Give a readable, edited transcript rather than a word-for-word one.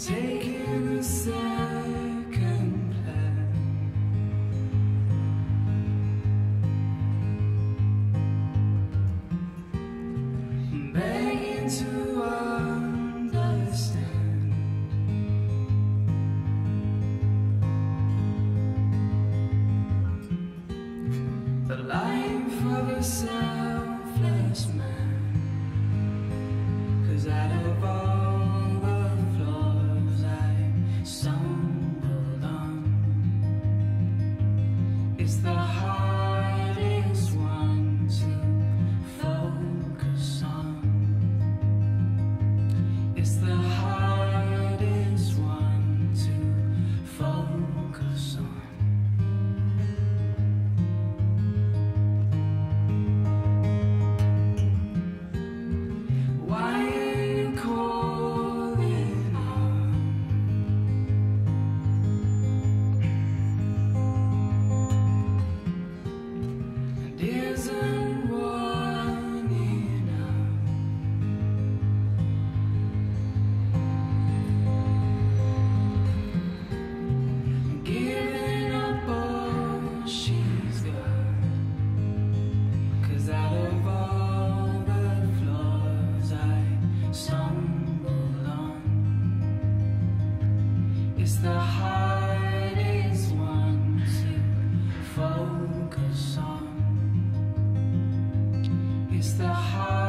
taking a second plan. Begging to understand. The life of a selfless man. 'Cause out of all the flaws I stumbled on, it's the hardest one to focus on. It's the hardest one to focus on. Why are you calling on? And isn't one enough? Giving up all she's got. 'Cause out of all the flaws I stumbled on, it's the hardest one to focus on. It's the hardest